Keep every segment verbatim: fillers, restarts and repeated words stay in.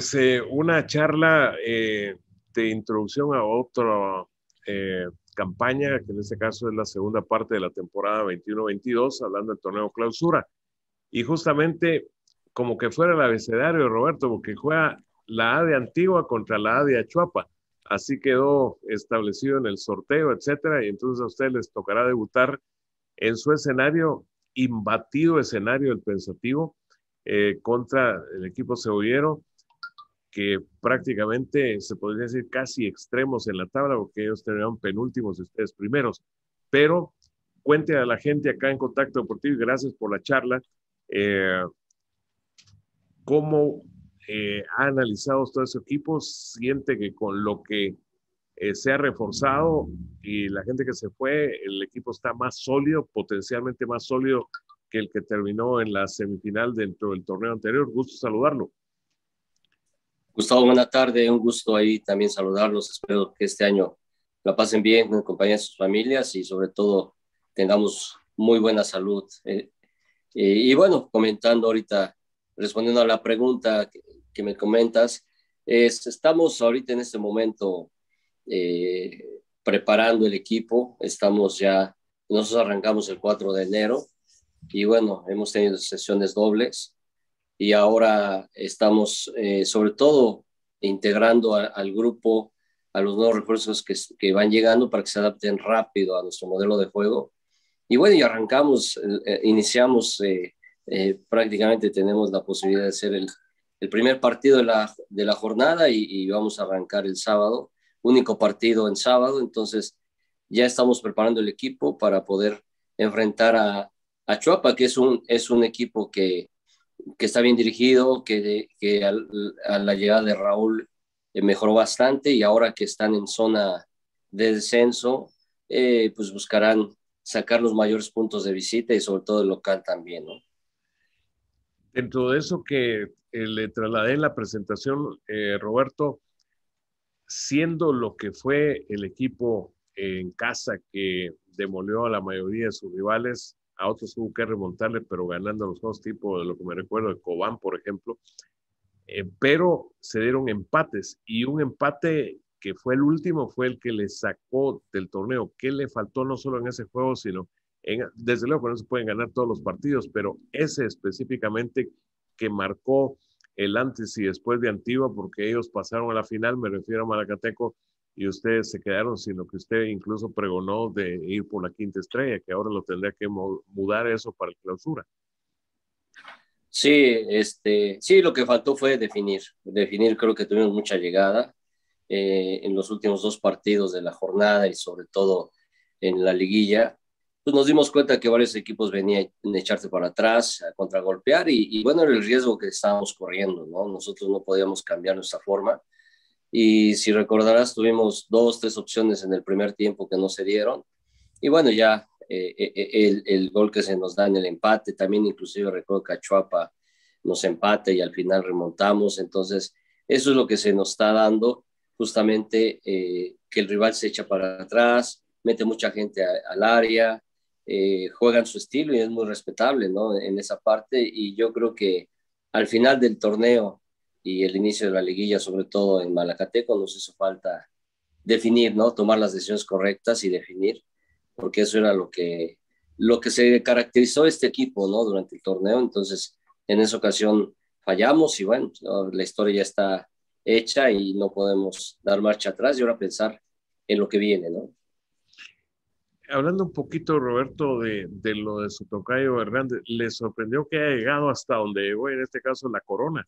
eh, una charla eh, de introducción a otra eh, campaña, que en este caso es la segunda parte de la temporada veintiuno veintidós, hablando del torneo clausura. Y justamente como que fuera el abecedario, Roberto, porque juega la A de Antigua contra la A de Achuapa. Así quedó establecido en el sorteo, etcétera, y entonces a ustedes les tocará debutar en su escenario, imbatido escenario del Pensativo, eh, contra el equipo cebollero, que prácticamente se podría decir casi extremos en la tabla, porque ellos terminaron penúltimos y ustedes primeros. Pero cuente a la gente acá en Contacto Deportivo, y gracias por la charla, eh, cómo eh, ha analizado todo ese equipo, siente que con lo que eh, se ha reforzado y la gente que se fue, el equipo está más sólido, potencialmente más sólido que el que terminó en la semifinal dentro del torneo anterior. Gusto saludarlo. Gustavo, buena tarde, un gusto ahí también saludarlos. Espero que este año la pasen bien en compañía de sus familias y sobre todo tengamos muy buena salud. Eh, eh, y bueno, comentando ahorita, respondiendo a la pregunta que, que me comentas, es, estamos ahorita en este momento eh, preparando el equipo, estamos ya, nosotros arrancamos el cuatro de enero y bueno, hemos tenido sesiones dobles y ahora estamos eh, sobre todo integrando a, al grupo, a los nuevos refuerzos que, que van llegando para que se adapten rápido a nuestro modelo de juego. Y bueno, y arrancamos, eh, iniciamos, eh, eh, prácticamente tenemos la posibilidad de ser el, el primer partido de la, de la jornada y, y vamos a arrancar el sábado, único partido en sábado, entonces ya estamos preparando el equipo para poder enfrentar a, a Chuapa, que es un, es un equipo que, que está bien dirigido, que, que al, a la llegada de Raúl eh, mejoró bastante y ahora que están en zona de descenso, eh, pues buscarán sacar los mayores puntos de visita y sobre todo el local también, ¿no? Dentro de eso que eh, le trasladé en la presentación, eh, Roberto, siendo lo que fue el equipo en casa que demolió a la mayoría de sus rivales, a otros tuvo que remontarle, pero ganando los juegos tipo de lo que me recuerdo de Cobán, por ejemplo, eh, pero se dieron empates y un empate que fue el último fue el que le sacó del torneo. ¿Qué le faltó no solo en ese juego, sino en, desde luego que no se pueden ganar todos los partidos, pero ese específicamente que marcó el antes y después de Antigua, porque ellos pasaron a la final, me refiero a Malacateco, y ustedes se quedaron, sino que usted incluso pregonó de ir por la quinta estrella, que ahora lo tendría que mudar eso para el clausura. Sí, este, sí, lo que faltó fue definir. Definir, creo que tuvimos mucha llegada eh, en los últimos dos partidos de la jornada y sobre todo en la liguilla. Pues nos dimos cuenta que varios equipos venían a echarse para atrás, a contragolpear y, y bueno, era el riesgo que estábamos corriendo, ¿no? Nosotros no podíamos cambiar nuestra forma y si recordarás, tuvimos dos, tres opciones en el primer tiempo que no se dieron y bueno, ya eh, eh, el, el, gol que se nos da en el empate, también inclusive recuerdo que Achuapa nos empate y al final remontamos, entonces eso es lo que se nos está dando, justamente eh, que el rival se echa para atrás, mete mucha gente a, al área, eh, juegan su estilo y es muy respetable, ¿no? En esa parte y yo creo que al final del torneo y el inicio de la liguilla, sobre todo en Malacateco, nos hizo falta definir, ¿no? Tomar las decisiones correctas y definir porque eso era lo que, lo que se caracterizó este equipo, ¿no? Durante el torneo, entonces en esa ocasión fallamos y bueno, ¿no? La historia ya está hecha y no podemos dar marcha atrás y ahora pensar en lo que viene, ¿no? Hablando un poquito, Roberto, de, de lo de su tocayo Hernández, ¿le sorprendió que haya llegado hasta donde llegó, en este caso, la Corona?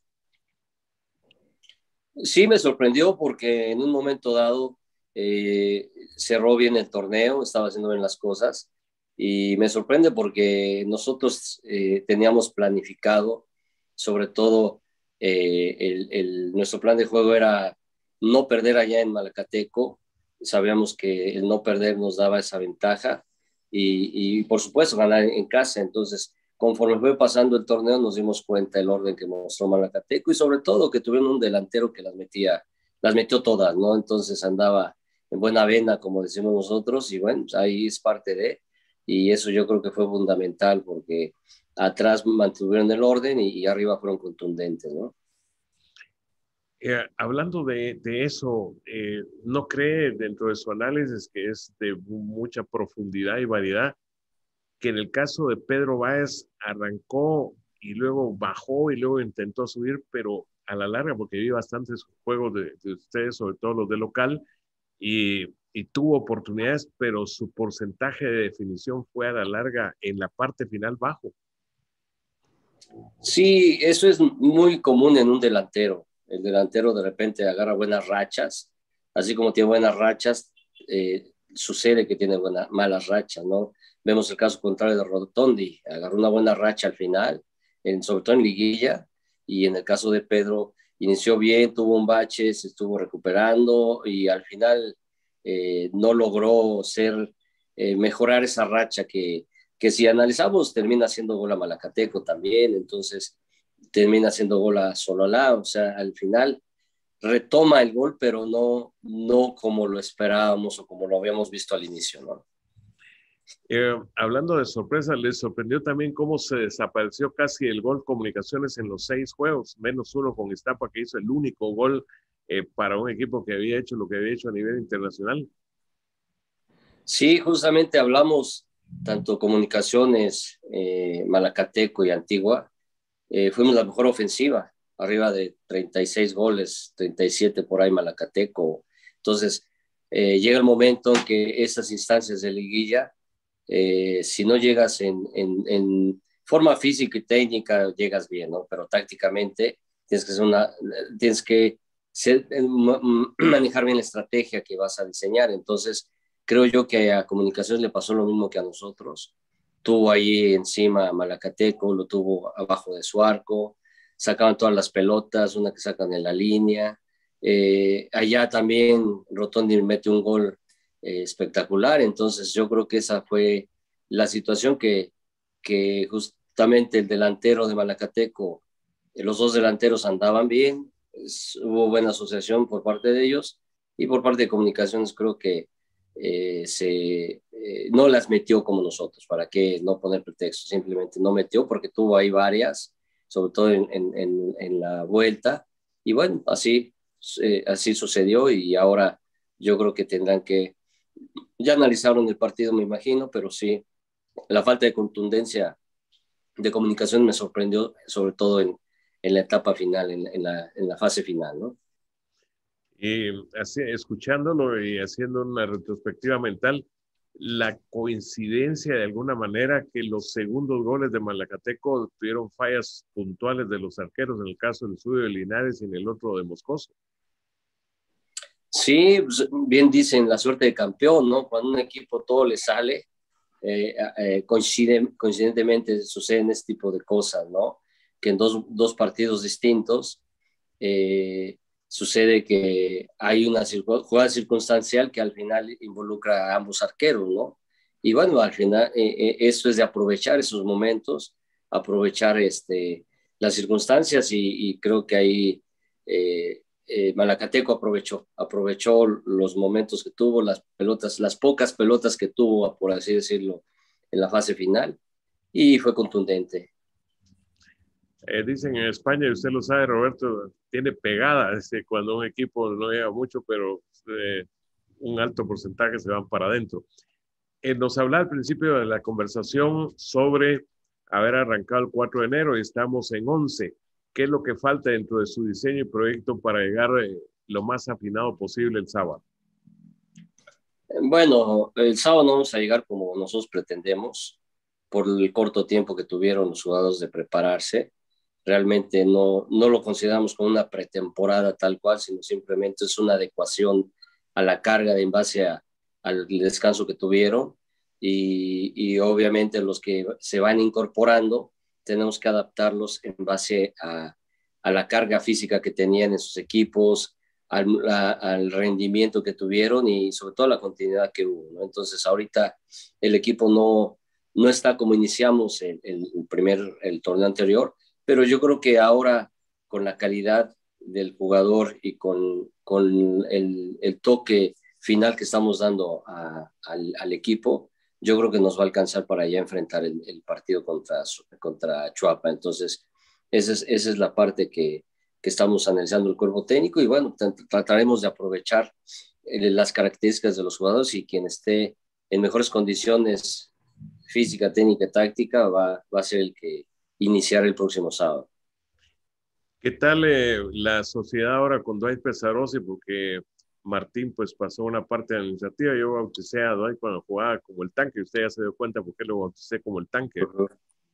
Sí, me sorprendió porque en un momento dado eh, cerró bien el torneo, estaba haciendo bien las cosas y me sorprende porque nosotros eh, teníamos planificado, sobre todo eh, el, el, nuestro plan de juego era no perder allá en Malacateco, sabíamos que el no perder nos daba esa ventaja y, y por supuesto ganar en casa, entonces conforme fue pasando el torneo nos dimos cuenta del orden que mostró Malacateco y sobre todo que tuvieron un delantero que las metía, las metió todas, ¿no? Entonces andaba en buena vena, como decimos nosotros, y bueno, pues ahí es parte de, y eso yo creo que fue fundamental porque atrás mantuvieron el orden y, y arriba fueron contundentes, ¿no? Eh, hablando de, de eso, eh, ¿no cree dentro de su análisis que es de mucha profundidad y variedad que en el caso de Pedro Báez arrancó y luego bajó y luego intentó subir, pero a la larga, porque vi bastantes juegos de, de ustedes, sobre todo los de local, y, y tuvo oportunidades, pero su porcentaje de definición fue a la larga en la parte final bajo? Sí, eso es muy común en un delantero. El delantero de repente agarra buenas rachas, así como tiene buenas rachas, eh, sucede que tiene buenas, malas rachas, ¿no? Vemos el caso contrario de Rotondi, agarró una buena racha al final, en, sobre todo en liguilla, y en el caso de Pedro, inició bien, tuvo un bache, se estuvo recuperando y al final eh, no logró ser, eh, mejorar esa racha que, que si analizamos termina siendo gol a Malacateco también, entonces termina siendo gol a Sololá, o sea, al final retoma el gol, pero no, no como lo esperábamos o como lo habíamos visto al inicio, ¿no? Eh, hablando de sorpresa, ¿les sorprendió también cómo se desapareció casi el gol Comunicaciones en los seis juegos, menos uno con Iztapa, que hizo el único gol eh, para un equipo que había hecho lo que había hecho a nivel internacional? Sí, justamente hablamos tanto Comunicaciones, eh, Malacateco y Antigua, eh, fuimos la mejor ofensiva, arriba de treinta y seis goles, treinta y siete por ahí Malacateco. Entonces, eh, llega el momento en que esas instancias de liguilla, eh, si no llegas en, en, en, forma física y técnica, llegas bien, ¿no? Pero tácticamente tienes que, ser una, tienes que ser, manejar bien la estrategia que vas a diseñar. Entonces, creo yo que a Comunicaciones le pasó lo mismo que a nosotros. Tuvo ahí encima a Malacateco, lo tuvo abajo de su arco, sacaban todas las pelotas, una que sacan en la línea. Eh, allá también Rotondi mete un gol eh, espectacular, entonces yo creo que esa fue la situación que, que justamente el delantero de Malacateco, eh, los dos delanteros andaban bien, es, hubo buena asociación por parte de ellos y por parte de Comunicaciones creo que eh, se, eh, no las metió como nosotros, ¿para qué no poner pretexto? Simplemente no metió porque tuvo ahí varias, sobre todo en, en, en, en la vuelta, y bueno, así, eh, así sucedió y ahora yo creo que tendrán que, ya analizaron el partido me imagino, pero sí, la falta de contundencia de comunicación me sorprendió, sobre todo en, en la etapa final, en, en, la, en la fase final, ¿no? Y así, escuchándolo y haciendo una retrospectiva mental, la coincidencia de alguna manera que los segundos goles de Malacateco tuvieron fallas puntuales de los arqueros, en el caso del suyo de Linares y en el otro de Moscoso. Sí, pues, bien dicen la suerte de campeón, ¿no? Cuando un equipo todo le sale, eh, eh, coincide, coincidentemente suceden este tipo de cosas, ¿no? Que en dos, dos partidos distintos eh, sucede que hay una jugada circunstancial que al final involucra a ambos arqueros, ¿no? Y bueno, al final eh, eh, eso es de aprovechar esos momentos, aprovechar este, las circunstancias y, y creo que ahí eh, eh, Malacateco aprovechó, aprovechó los momentos que tuvo, las pelotas, las pocas pelotas que tuvo, por así decirlo, en la fase final y fue contundente. Eh, dicen en España, y usted lo sabe, Roberto, tiene pegada este, cuando un equipo no llega mucho, pero eh, un alto porcentaje se van para adentro. Eh, nos hablaba al principio de la conversación sobre haber arrancado el cuatro de enero y estamos en once. ¿Qué es lo que falta dentro de su diseño y proyecto para llegar eh, lo más afinado posible el sábado? Bueno, el sábado no vamos a llegar como nosotros pretendemos por el corto tiempo que tuvieron los jugadores de prepararse. Realmente no, no lo consideramos como una pretemporada tal cual, sino simplemente es una adecuación a la carga de en base a, al descanso que tuvieron y, y obviamente los que se van incorporando tenemos que adaptarlos en base a, a la carga física que tenían en sus equipos, al, a, al, rendimiento que tuvieron y sobre todo la continuidad que hubo, ¿no? Entonces ahorita el equipo no, no está como iniciamos el, el, primer, el torneo anterior, pero yo creo que ahora con la calidad del jugador y con, con el, el toque final que estamos dando a, al, al equipo, yo creo que nos va a alcanzar para ya enfrentar el, el partido contra, contra Chuapa. Entonces, esa es, esa es la parte que, que estamos analizando el cuerpo técnico y bueno, trataremos de aprovechar eh, las características de los jugadores y quien esté en mejores condiciones física, técnica, táctica va, va a ser el que iniciará el próximo sábado. ¿Qué tal eh, la sociedad ahora con Dwight Pesarosi? Porque Martín pues pasó una parte de la iniciativa. Yo bauticé a Dwight cuando jugaba como el tanque. Usted ya se dio cuenta por qué lo bauticé como el tanque. Uh-huh.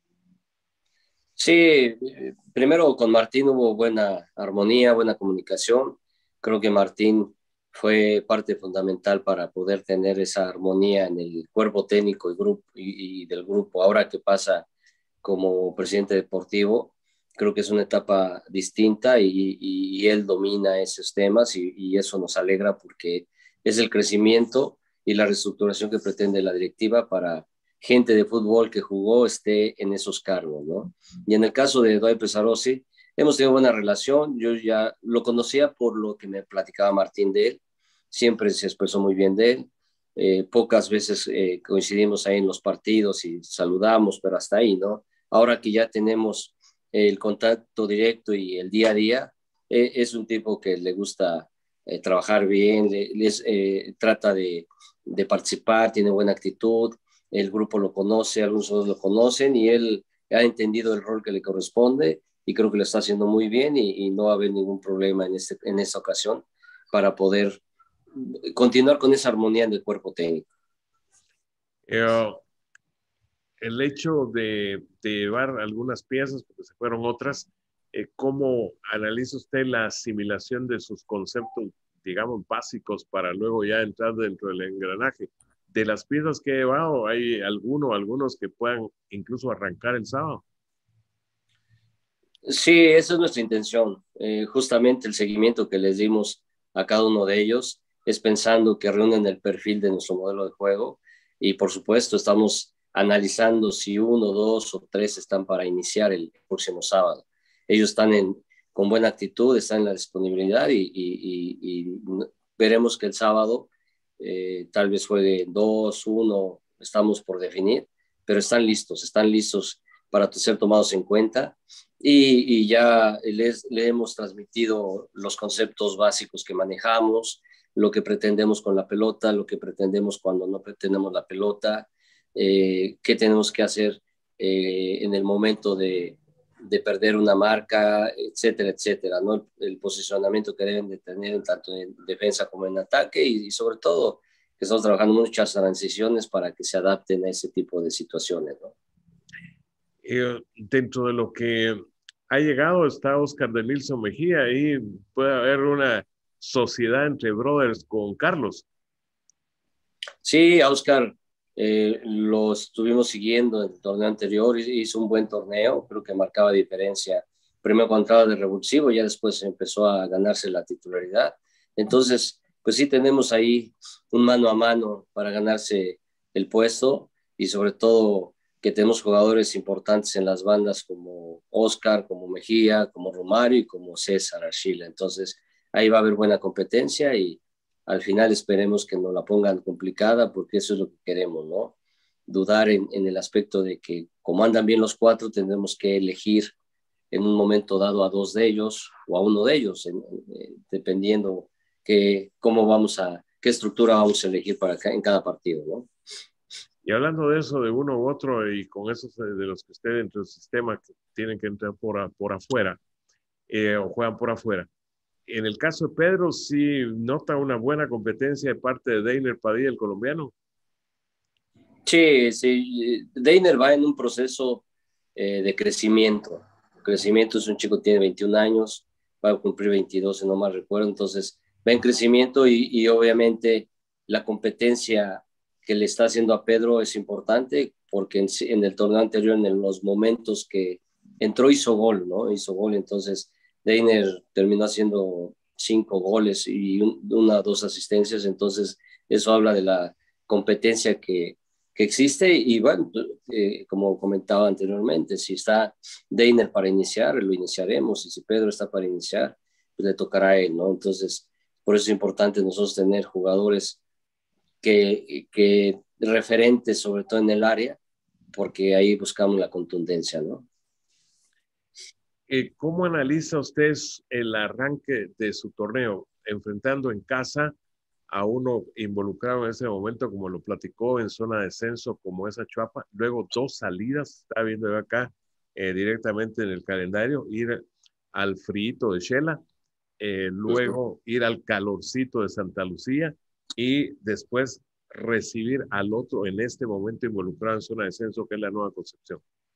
Sí, primero con Martín hubo buena armonía, buena comunicación. Creo que Martín fue parte fundamental para poder tener esa armonía en el cuerpo técnico y, grupo, y, y del grupo. Ahora que pasa como presidente deportivo, creo que es una etapa distinta y, y, y él domina esos temas y, y eso nos alegra porque es el crecimiento y la reestructuración que pretende la directiva para gente de fútbol que jugó esté en esos cargos, ¿no? Y en el caso de Dwight Pesarosi, hemos tenido buena relación, yo ya lo conocía por lo que me platicaba Martín de él, siempre se expresó muy bien de él, eh, pocas veces eh, coincidimos ahí en los partidos y saludamos, pero hasta ahí, ¿no? Ahora que ya tenemos el contacto directo y el día a día, eh, es un tipo que le gusta eh, trabajar bien, le, les, eh, trata de, de participar, tiene buena actitud, el grupo lo conoce, algunos otros lo conocen y él ha entendido el rol que le corresponde y creo que lo está haciendo muy bien y, y no va a haber ningún problema en, este, en esta ocasión para poder continuar con esa armonía en el cuerpo técnico. Eh, el hecho de, de llevar algunas piezas, porque se fueron otras, eh, ¿cómo analiza usted la asimilación de sus conceptos, digamos, básicos para luego ya entrar dentro del engranaje? De las piezas que he llevado, ¿hay alguno, algunos que puedan incluso arrancar el sábado? Sí, esa es nuestra intención. Eh, justamente el seguimiento que les dimos a cada uno de ellos es pensando que reúnen el perfil de nuestro modelo de juego y por supuesto estamos analizando si uno, dos o tres están para iniciar el próximo sábado. Ellos están en, con buena actitud, están en la disponibilidad y, y, y, y veremos que el sábado eh, tal vez juegue dos, uno, estamos por definir, pero están listos, están listos para ser tomados en cuenta. Y, y ya les, le hemos transmitido los conceptos básicos que manejamos, lo que pretendemos con la pelota, lo que pretendemos cuando no pretendemos la pelota, eh, qué tenemos que hacer eh, en el momento de, de perder una marca, etcétera, etcétera, ¿no? El, el posicionamiento que deben de tener tanto en defensa como en ataque y, y sobre todo que estamos trabajando muchas transiciones para que se adapten a ese tipo de situaciones, ¿no? Eh, dentro de lo que ha llegado está Oscar de Nilsson Mejía y puede haber una sociedad entre brothers con Carlos. Sí, a Oscar eh, lo estuvimos siguiendo en el torneo anterior, hizo un buen torneo, creo que marcaba diferencia. Primero cuando entraba de revulsivo, ya después empezó a ganarse la titularidad. Entonces, pues sí tenemos ahí un mano a mano para ganarse el puesto y sobre todo que tenemos jugadores importantes en las bandas como Oscar, como Mejía, como Romario y como César Archila. Entonces, ahí va a haber buena competencia y al final esperemos que no la pongan complicada porque eso es lo que queremos, ¿no? Dudar en, en el aspecto de que como andan bien los cuatro, tendremos que elegir en un momento dado a dos de ellos o a uno de ellos, en, en, dependiendo que, cómo vamos a, qué estructura vamos a elegir para en cada partido, ¿no? Y hablando de eso, de uno u otro, y con esos de los que estén dentro del sistema que tienen que entrar por, a, por afuera, eh, o juegan por afuera. En el caso de Pedro, sí nota una buena competencia de parte de Deiner Padilla, el colombiano. Sí, sí. Deiner va en un proceso eh, de crecimiento. Crecimiento es un chico que tiene veintiún años, va a cumplir veintidós, si no mal recuerdo, entonces va en crecimiento y, y obviamente la competencia que le está haciendo a Pedro es importante porque en, en el torneo anterior, en los momentos que entró, hizo gol, ¿no? Hizo gol, entonces Deiner terminó haciendo cinco goles y un, una o dos asistencias, entonces eso habla de la competencia que, que existe y bueno, eh, como comentaba anteriormente, si está Deiner para iniciar, lo iniciaremos y si Pedro está para iniciar, pues le tocará a él, ¿no? Entonces, por eso es importante nosotros tener jugadores que, que referentes, sobre todo en el área, porque ahí buscamos la contundencia, ¿no? Eh, ¿Cómo analiza usted el arranque de su torneo, enfrentando en casa a uno involucrado en ese momento, como lo platicó, en zona de descenso, como esa Chuapa, luego dos salidas, está viendo yo acá eh, directamente en el calendario, ir al frito de Shela, eh, luego ir al calorcito de Santa Lucía y después recibir al otro en este momento involucrado en zona de descenso, que es la Nueva Concepción?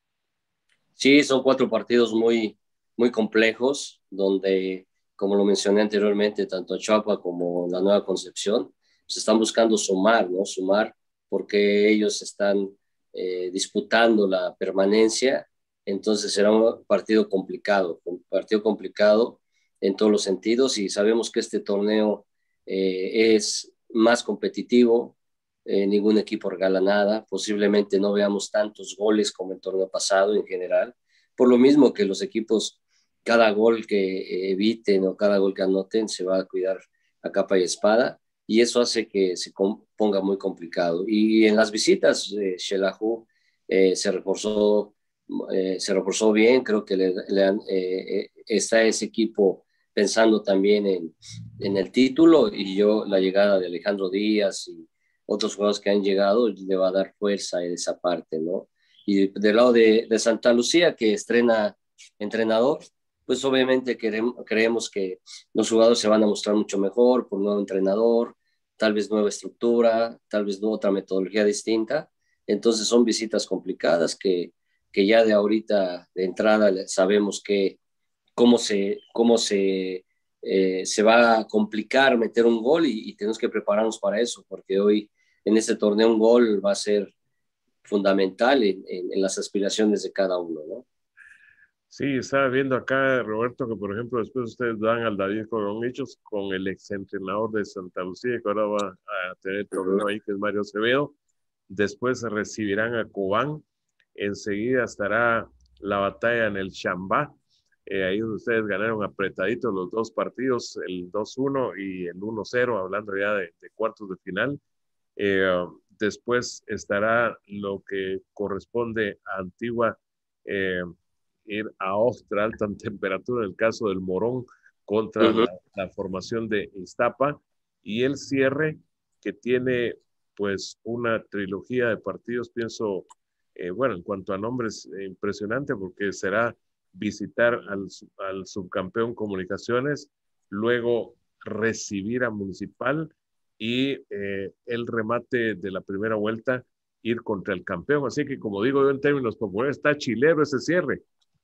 Sí, son cuatro partidos muy, muy complejos, donde, como lo mencioné anteriormente, tanto Chuapa como la Nueva Concepción se están buscando sumar, ¿no? Sumar porque ellos están eh, disputando la permanencia, entonces será un partido complicado, un partido complicado en todos los sentidos, y sabemos que este torneo eh, es más competitivo. Eh, ningún equipo regala nada, posiblemente no veamos tantos goles como el torneo pasado en general, por lo mismo que los equipos, cada gol que eviten o cada gol que anoten se va a cuidar a capa y espada, y eso hace que se ponga muy complicado. Y en las visitas, eh, Xelajú eh, se reforzó eh, se reforzó bien, creo que le, le han, eh, está ese equipo pensando también en, en el título, y yo la llegada de Alejandro Díaz y otros jugadores que han llegado le va a dar fuerza en esa parte, ¿no? Y del lado de, de Santa Lucía, que estrena entrenador, pues obviamente queremos, creemos que los jugadores se van a mostrar mucho mejor por nuevo entrenador, tal vez nueva estructura, tal vez otra metodología distinta. Entonces son visitas complicadas que, que ya de ahorita de entrada sabemos que cómo se, cómo se, eh, se va a complicar meter un gol, y, y tenemos que prepararnos para eso, porque hoy en este torneo un gol va a ser fundamental en, en, en las aspiraciones de cada uno, ¿no? Sí, estaba viendo acá, Roberto, que por ejemplo después ustedes dan al David con hechos con el exentrenador de Santa Lucía, que ahora va a tener torneo ahí, que es Mario Acevedo. Después recibirán a Cobán. Enseguida estará la batalla en el Chambá. Eh, ahí ustedes ganaron apretaditos los dos partidos, el dos uno y el uno cero, hablando ya de, de cuartos de final. Eh, después estará lo que corresponde a Antigua, eh, ir a Ostra, alta temperatura en el caso del Morón, contra Uh-huh. la, la formación de Iztapa, y el cierre que tiene pues una trilogía de partidos, pienso, eh, bueno, en cuanto a nombres, eh, impresionante, porque será visitar al, al subcampeón Comunicaciones, luego recibir a Municipal y eh, el remate de la primera vuelta, ir contra el campeón. Así que, como digo yo en términos populares, está chilero ese cierre.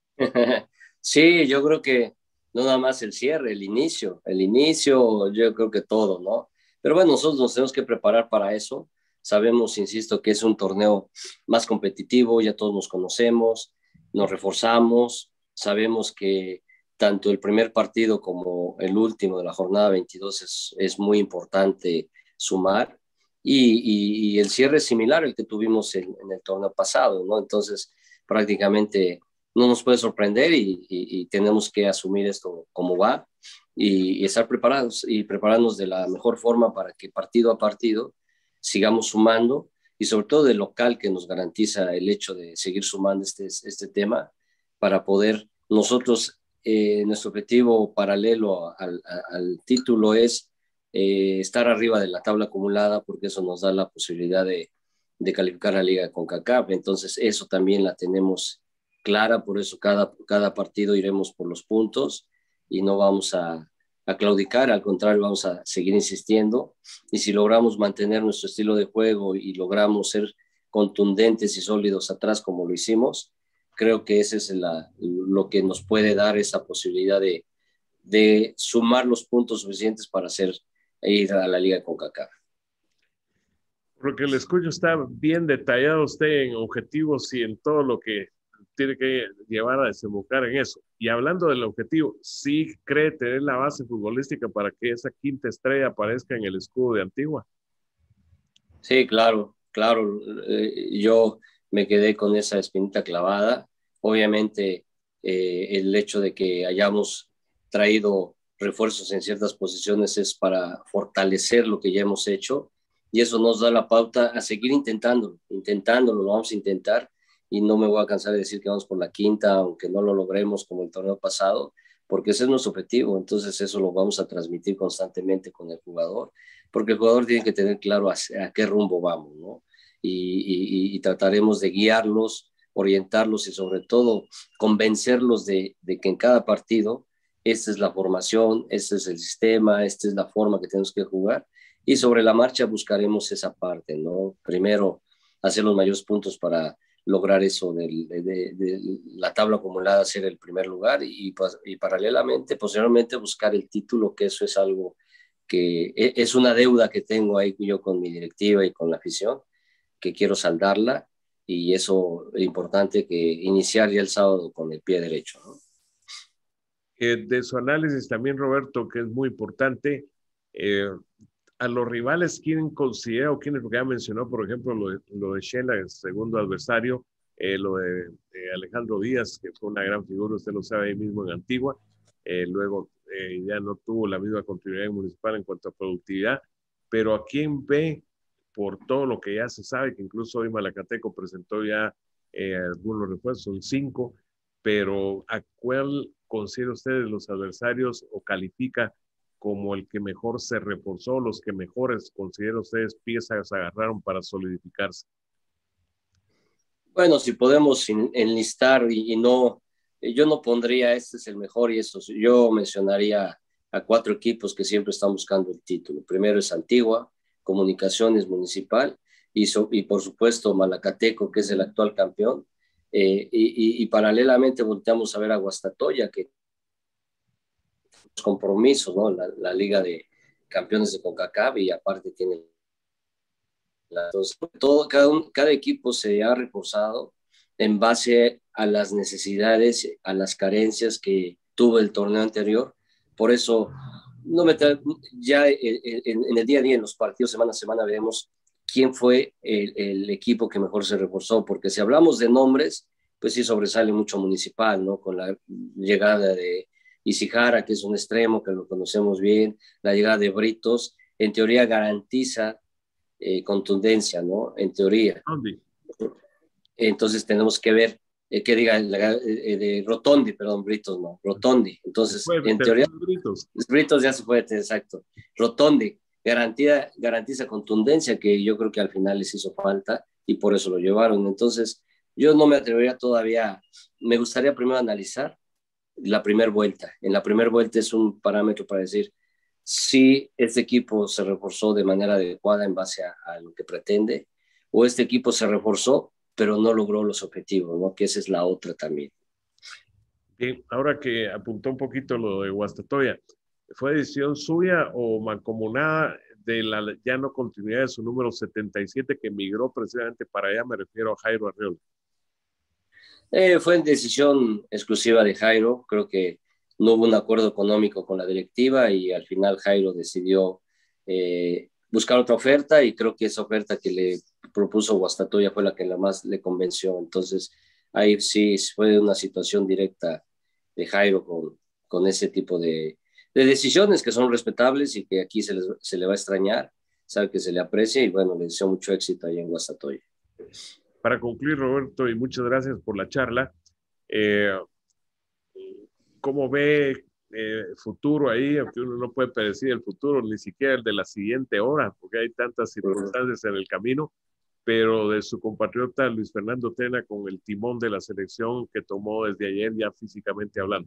Sí, yo creo que no nada más el cierre, el inicio, el inicio, yo creo que todo, ¿no? Pero bueno, nosotros nos tenemos que preparar para eso. Sabemos, insisto, que es un torneo más competitivo, ya todos nos conocemos, nos reforzamos, sabemos que tanto el primer partido como el último de la jornada veintidós es, es muy importante sumar, y, y, y el cierre es similar al que tuvimos en, en el torneo pasado, ¿no? Entonces, prácticamente no nos puede sorprender, y, y, y tenemos que asumir esto como va, y, y estar preparados y prepararnos de la mejor forma para que partido a partido sigamos sumando, y sobre todo de local, que nos garantiza el hecho de seguir sumando este, este tema para poder nosotros, eh, nuestro objetivo paralelo al, al título es eh, estar arriba de la tabla acumulada, porque eso nos da la posibilidad de, de calificar a la Liga CONCACAF. Entonces eso también la tenemos clara, por eso cada, cada partido iremos por los puntos y no vamos a, a claudicar, al contrario, vamos a seguir insistiendo, y si logramos mantener nuestro estilo de juego y logramos ser contundentes y sólidos atrás como lo hicimos, creo que ese es la, lo que nos puede dar esa posibilidad de, de sumar los puntos suficientes para hacer, ir a la Liga CONCACAF. Porque el escucho está bien detallado usted en objetivos y en todo lo que tiene que llevar a desembocar en eso. Y hablando del objetivo, ¿sí cree tener la base futbolística para que esa quinta estrella aparezca en el escudo de Antigua? Sí, claro, claro. Eh, yo me quedé con esa espinita clavada. Obviamente, eh, el hecho de que hayamos traído refuerzos en ciertas posiciones es para fortalecer lo que ya hemos hecho, y eso nos da la pauta a seguir intentándolo, intentándolo, lo vamos a intentar, y no me voy a cansar de decir que vamos por la quinta, aunque no lo logremos como el torneo pasado, porque ese es nuestro objetivo. Entonces eso lo vamos a transmitir constantemente con el jugador, porque el jugador tiene que tener claro a, a qué rumbo vamos, ¿no? Y, y, y trataremos de guiarlos, orientarlos y sobre todo convencerlos de, de que en cada partido esta es la formación, este es el sistema, esta es la forma que tenemos que jugar, y sobre la marcha buscaremos esa parte, ¿no? Primero, hacer los mayores puntos para lograr eso de, de, de, de la tabla acumulada, ser el primer lugar, y, y paralelamente, posteriormente, buscar el título, que eso es algo que es una deuda que tengo ahí yo con mi directiva y con la afición, que quiero saldarla, y eso es importante, que iniciar ya el sábado con el pie derecho, ¿no? Eh, de su análisis también, Roberto, que es muy importante, eh, a los rivales, ¿quién considera o quién es lo que ya mencionó, por ejemplo, lo de, lo de Shela, el segundo adversario, eh, lo de, de Alejandro Díaz, que fue una gran figura, usted lo sabe ahí mismo en Antigua, eh, luego eh, ya no tuvo la misma continuidad municipal en cuanto a productividad, pero ¿a quién ve, por todo lo que ya se sabe, que incluso hoy Malacateco presentó ya eh, algunos refuerzos, son cinco, pero ¿a cuál considera usted los adversarios o califica como el que mejor se reforzó, los que mejores considera ustedes piezas agarraron para solidificarse? Bueno, si podemos enlistar y, y no, yo no pondría este es el mejor y estos, yo mencionaría a cuatro equipos que siempre están buscando el título. Primero es Antigua, Comunicaciones Municipal y, so, y por supuesto Malacateco, que es el actual campeón. Eh, y, y, y paralelamente volteamos a ver a Guastatoya, que compromisos, ¿no? La, la Liga de Campeones de CONCACAF, y aparte tiene la, entonces, todo, cada, un, cada equipo se ha reforzado en base a las necesidades, a las carencias que tuvo el torneo anterior. Por eso no me ya en, en el día a día, en los partidos semana a semana, veremos quién fue el, el equipo que mejor se reforzó, porque si hablamos de nombres, pues sí sobresale mucho Municipal, ¿no? Con la llegada de Isijara, que es un extremo que lo conocemos bien, la llegada de Britos, en teoría garantiza eh, contundencia, ¿no? En teoría. Entonces tenemos que ver, eh, que diga, la, eh, de Rotondi, perdón, Britos no, Rotondi. Entonces, fue, en teoría, Britos. Britos ya se fue, exacto. Rotondi, garantía, garantiza contundencia, que yo creo que al final les hizo falta y por eso lo llevaron. Entonces, yo no me atrevería todavía, me gustaría primero analizar la primera vuelta. En la primera vuelta es un parámetro para decir si este equipo se reforzó de manera adecuada en base a, a lo que pretende, o este equipo se reforzó pero no logró los objetivos, ¿no? Que esa es la otra también. Bien, ahora que apuntó un poquito lo de Guastatoya, ¿fue decisión suya o mancomunada de la ya no continuidad de su número setenta y siete que migró precisamente para allá? Me refiero a Jairo Arriola. Eh, fue decisión exclusiva de Jairo. Creo que no hubo un acuerdo económico con la directiva y al final Jairo decidió eh, buscar otra oferta, y creo que esa oferta que le propuso Guastatoya fue la que la más le convenció. Entonces ahí sí fue una situación directa de Jairo con, con ese tipo de, de decisiones que son respetables y que aquí se, les, se le va a extrañar, sabe que se le aprecia, y bueno, le deseo mucho éxito ahí en Guastatoya. Para concluir, Roberto, y muchas gracias por la charla, eh, ¿cómo ve eh, futuro ahí? Aunque uno no puede predecir el futuro, ni siquiera el de la siguiente hora, porque hay tantas circunstancias en el camino, pero de su compatriota Luis Fernando Tena con el timón de la selección que tomó desde ayer, ya físicamente hablando.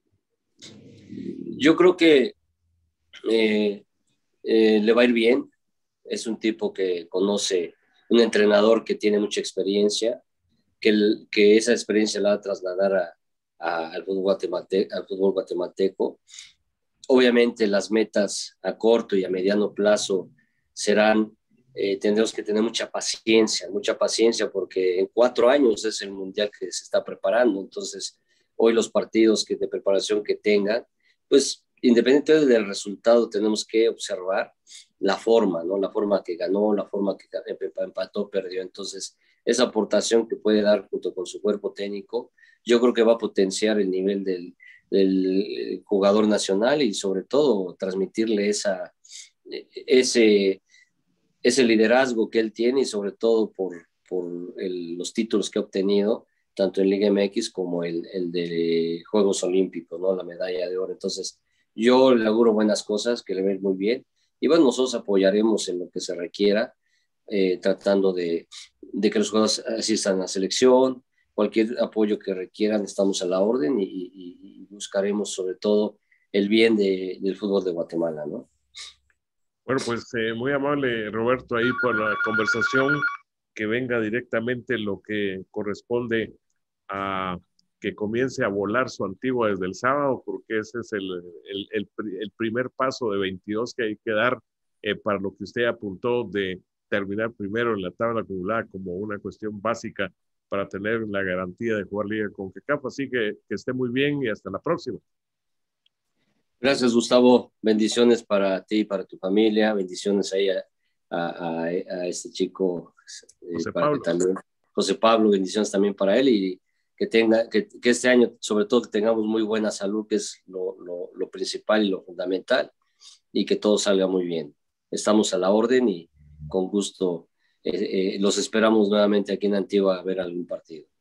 Yo creo que eh, eh, le va a ir bien. Es un tipo que conoce, un entrenador que tiene mucha experiencia, que, el, que esa experiencia la va a trasladar a, a, al, fútbol guatemalteco, al fútbol guatemalteco. Obviamente las metas a corto y a mediano plazo serán, eh, tendremos que tener mucha paciencia, mucha paciencia, porque en cuatro años es el mundial que se está preparando. Entonces, hoy los partidos que de preparación que tengan, pues independientemente del resultado, tenemos que observar la forma, ¿no? La forma que ganó, la forma que empató, perdió. Entonces, esa aportación que puede dar junto con su cuerpo técnico, yo creo que va a potenciar el nivel del, del jugador nacional, y sobre todo transmitirle esa, ese, ese liderazgo que él tiene, y sobre todo por, por el, los títulos que ha obtenido, tanto en Liga M X como el, el de Juegos Olímpicos, ¿no? La medalla de oro. Entonces, yo le auguro buenas cosas, que le va a ir muy bien. Y bueno, nosotros apoyaremos en lo que se requiera, eh, tratando de, de que los jugadores asistan a la selección, cualquier apoyo que requieran, estamos a la orden y, y, y buscaremos sobre todo el bien de, del fútbol de Guatemala, ¿no? Bueno, pues eh, muy amable Roberto ahí por la conversación, que venga directamente lo que corresponde a que comience a volar su antigua desde el sábado, porque ese es el, el, el, el primer paso de veintidós que hay que dar eh, para lo que usted apuntó de terminar primero en la tabla acumulada como una cuestión básica para tener la garantía de jugar Liga con CONCACAF. Así que que esté muy bien y hasta la próxima. Gracias, Gustavo. Bendiciones para ti y para tu familia. Bendiciones ahí a, a, a este chico, eh, José para Pablo. que también, José Pablo, bendiciones también para él y que tenga, que, que este año, sobre todo, que tengamos muy buena salud, que es lo, lo, lo principal y lo fundamental, y que todo salga muy bien. Estamos a la orden y con gusto eh, eh, los esperamos nuevamente aquí en Antigua a ver algún partido.